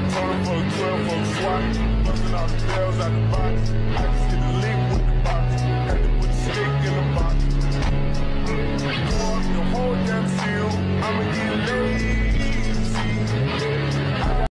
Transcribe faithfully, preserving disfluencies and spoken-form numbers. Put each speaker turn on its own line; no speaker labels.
Told her for a twelve for a swat. Busting all the bells out the box. I just hit the